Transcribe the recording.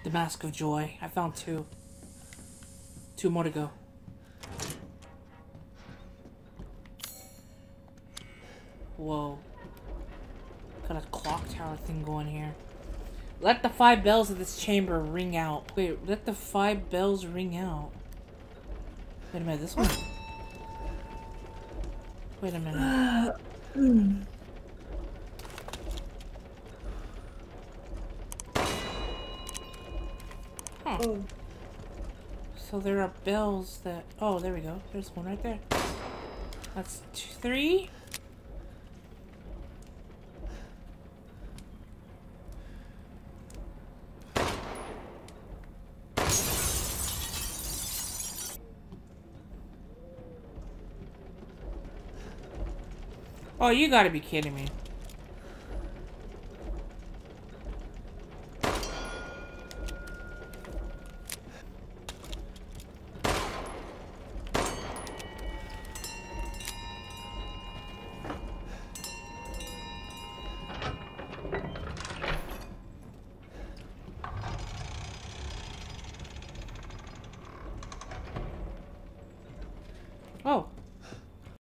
The Mask of Joy. I found two. Two more to go. Whoa. Got a clock tower thing going here. Let the 5 bells of this chamber ring out. Wait, let the 5 bells ring out. Wait a minute, this one? Wait a minute. Huh. Oh. So there are bells that... Oh, there we go. There's one right there. That's 3. Oh, you gotta be kidding me. Oh.